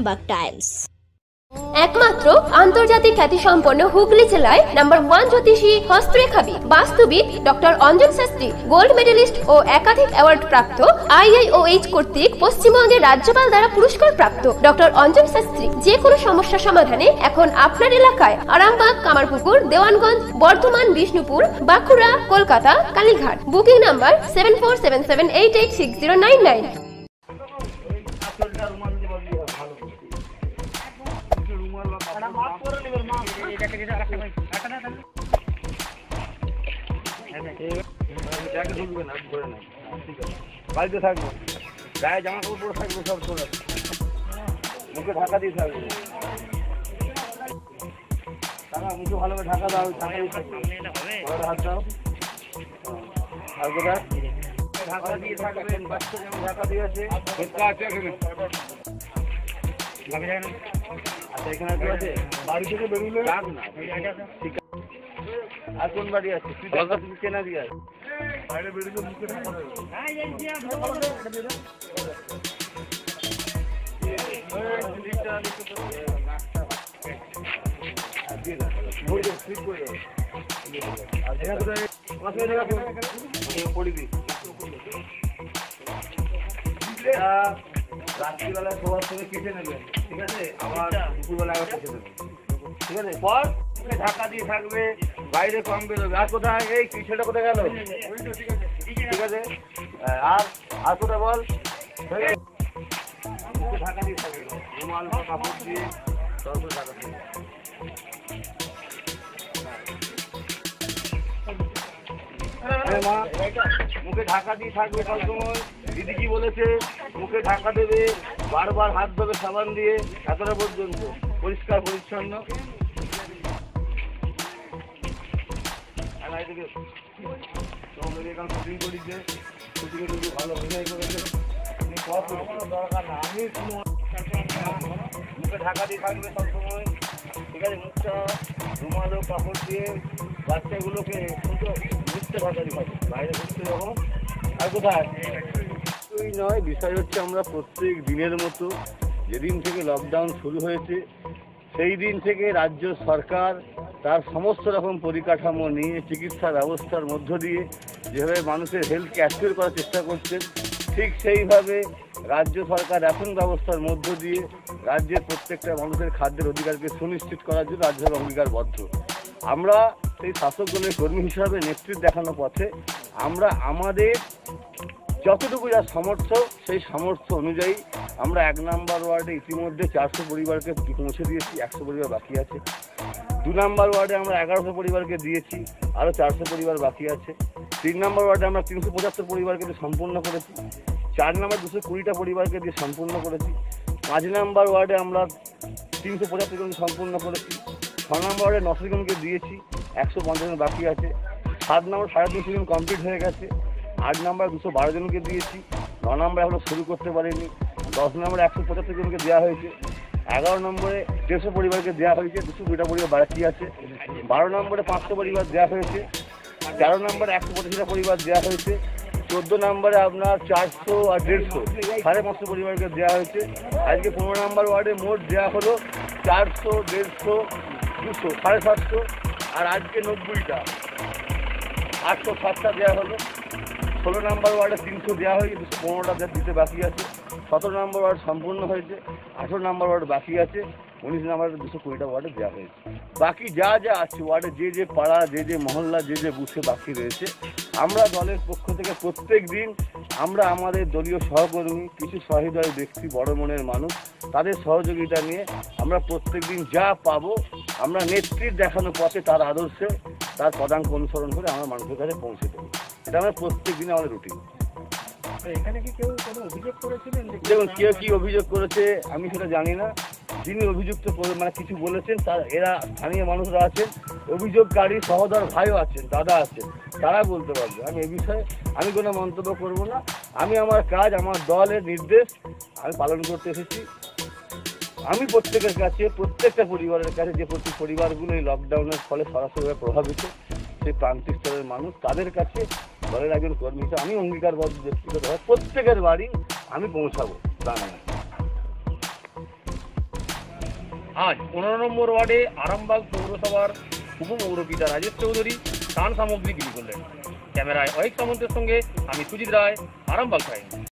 Arambagh tiles. একমাত্র আন্তর্জাতিক খ্যাতিসম্পন্ন হুগলি জেলায় নাম্বার 1 জ্যোতিষী হস্তরেখাবিদ বাস্তুবিদ doctor Anjan Shastri, gold medalist ও একাধিক অ্যাওয়ার্ড প্রাপ্ত, IIOH কর্তৃক পশ্চিমবঙ্গের রাজ্যপাল দ্বারা পুরস্কার প্রাপ্ত ডক্টর অঞ্জন শাস্ত্রী যে কোনো সমস্যা সমাধানে এখন আপনার এলাকায় আরামবাগ, কামারপুকুর, দেওয়ানগঞ্জ, বর্ধমান, বিষ্ণুপুর, বাঁকুড়া, কলকাতা, কালীঘাট। Booking number 7477886099। বাড়িতে থাকবো, গায়ে জামা কাপড় পরে থাকবে, সব চলে মুখে ঢাকা দিয়ে থাকবে, মুখে ভালো করে ঢাকা দাও, হাত দাও, আর কোথায় ঢাকা দিয়ে থাকবে, বাচ্চা যেমন ঢাকা দিয়ে আছে। আচ্ছা, এখানে আছে বাড়ি থেকে বেরোলে না, ঠিক আছে। আর কোন বাড়ি আছে? তুমি চেনা দিয়ে আছে বাইরে বেরোলে মুখে ঢাকা দেবে। রাত্রিবেলায় সবার সঙ্গে কেটে নেবেন, ঠিক আছে? আবার দুপুরবেলা আবার কেটে দেবেন, ঠিক আছে? পর ঢাকা দিয়ে থাকবে, বাইরে কম বেরোবে। আর কোথায় এই সেটা কোথায় গেল? ঠিক আছে। আর কোথায় বল? ঢাকা দিয়ে থাকবে, রুমাল বা কাপড় দিয়ে সব ঢাকা দিয়ে। মা মুখে ঢাকা দিয়ে থাকবে সবসময়। দিদি কি বলেছে? মুখে ঢাকা দেবে, বারবার হাত ধোবে সাবান দিয়ে, এতটা পর্যন্ত পরিষ্কার পরিচ্ছন্ন। শুটিং করেছে, শুটিংয়ে কিন্তু ভালো অভিনয় করেছে। দরকার না, আমি মুখে ঢাকা দিয়ে থাকবে সবসময়, ঠিক আছে? মুখটা রুমাল ও কাপড় দিয়ে বাচ্চাগুলোকে শুধু ঘুরতে ভাষারি হবে, বাইরে ঘুরতে যখন। আর কোথায় নয়, বিষয় হচ্ছে আমরা প্রত্যেক দিনের মতো যেদিন থেকে লকডাউন শুরু হয়েছে সেই দিন থেকে রাজ্য সরকার তার সমস্ত রকম পরিকাঠামো নিয়ে চিকিৎসা ব্যবস্থার মধ্য দিয়ে যেভাবে মানুষের হেলথকে অ্যাসিওর করার চেষ্টা করছেন, ঠিক সেইভাবে রাজ্য সরকার রেশন ব্যবস্থার মধ্য দিয়ে রাজ্যের প্রত্যেকটা মানুষের খাদ্যের অধিকারকে সুনিশ্চিত করার জন্য রাজ্য সরকার অঙ্গীকারবদ্ধ। আমরা সেই শাসক দলের কর্মী হিসাবে নেতৃত্ব দেখানো পথে আমরা আমাদের যতটুকু যা সামর্থ্য সেই সামর্থ্য অনুযায়ী আমরা 1 নম্বর ওয়ার্ডে ইতিমধ্যে 400 পরিবারকে পৌঁছে দিয়েছি, 100 পরিবার বাকি আছে। 2 নম্বর ওয়ার্ডে আমরা 1100 পরিবারকে দিয়েছি, আরও 400 পরিবার বাকি আছে। 3 নম্বর ওয়ার্ডে আমরা 375 পরিবারকে দিয়ে সম্পূর্ণ করেছি। 4 নম্বর 220টা পরিবারকে দিয়ে সম্পূর্ণ করেছি। 5 নম্বর ওয়ার্ডে আমরা 375 জনকে সম্পূর্ণ করেছি। 6 নম্বর ওয়ার্ডে 900 জনকে দিয়েছি, 150 জন বাকি আছে। 7 নম্বর 250 জন কমপ্লিট হয়ে গেছে। 8 নম্বর 212 জনকে দিয়েছি। 9 নম্বরে এখনো শুরু করতে পারিনি। 10 নম্বরে 175 জনকে দেওয়া হয়েছে। 11 নম্বরে 150 পরিবারকে দেওয়া হয়েছে, 220টা পরিবার বাকি আছে। 12 নম্বরে 500 পরিবার দেওয়া হয়েছে। 13 নম্বরে 185টা পরিবার দেওয়া হয়েছে। 14 নম্বরে আপনার 400 আর 150 550 পরিবারকে দেওয়া হয়েছে। আজকে 15 নম্বর ওয়ার্ডে মোট দেওয়া হলো 400, 150, 200, 750, আর আজকে 90টা, 807টা দেওয়া হলো। 16 নম্বর ওয়ার্ডে 300 দেওয়া হয়েছে, 215টা দিতে বাকি আছে। 17 নম্বর ওয়ার্ড সম্পূর্ণ হয়েছে। 18 নম্বর ওয়ার্ড বাকি আছে। 19 নম্বরে 220টা ওয়ার্ডে দেওয়া হয়েছে। বাকি যা যা আছে ওয়ার্ডে যে পাড়া, যে মহল্লা, যে বুথে বাকি রয়েছে, আমরা দলের পক্ষ থেকে প্রত্যেক দিন আমরা আমাদের দলীয় সহকর্মী, কিছু সহৃদয় ব্যক্তি, বড় মনের মানুষ, তাদের সহযোগিতা নিয়ে আমরা প্রত্যেক দিন যা পাবো আমরা নেতৃত্ব দেখানো পথে তার আদর্শে তার পদাঙ্ক অনুসরণ করে আমরা মানুষের কাছে পৌঁছে দেবো। এটা আমরা প্রত্যেক দিনে আমাদের রুটিন। এখানে কি কেউ কোনো অভিযোগ করেছিলেন? দেখুন, কেউ কি অভিযোগ করেছে আমি সেটা জানি না। যিনি অভিযুক্ত মানে কিছু বলেছেন তার এরা স্থানীয় মানুষরা আছেন, অভিযোগকারী সহোদর ভাইও আছেন, দাদা আছেন, তারা বলতে পারবে। আমি এ বিষয়ে আমি কোনো মন্তব্য করব না। আমি আমার কাজ, আমার দলের নির্দেশ আমি পালন করতে এসেছি। আমি প্রত্যেকের কাছে, প্রত্যেকটা পরিবারের কাছে, যে পরিবারগুলো এই লকডাউনের ফলে সরাসরিভাবে প্রভাবিত, সেই প্রান্তিক স্তরের মানুষ, তাদের কাছে দলের একজন কর্মী হিসেবে আমি অঙ্গীকারবদ্ধ ব্যক্তিগতভাবে প্রত্যেকের বাড়ি আমি পৌঁছাবো। জানাই আজ 15 নম্বর ওয়ার্ডে আরামবাগ পৌরসভার উপপৌরপিতা রাজেশ চৌধুরী ত্রাণ সামগ্রী বিলি করলেন। ক্যামেরায় অয়ক সামন্তের সঙ্গে আমি সুজিত রায়, আরামবাগ টাইমস।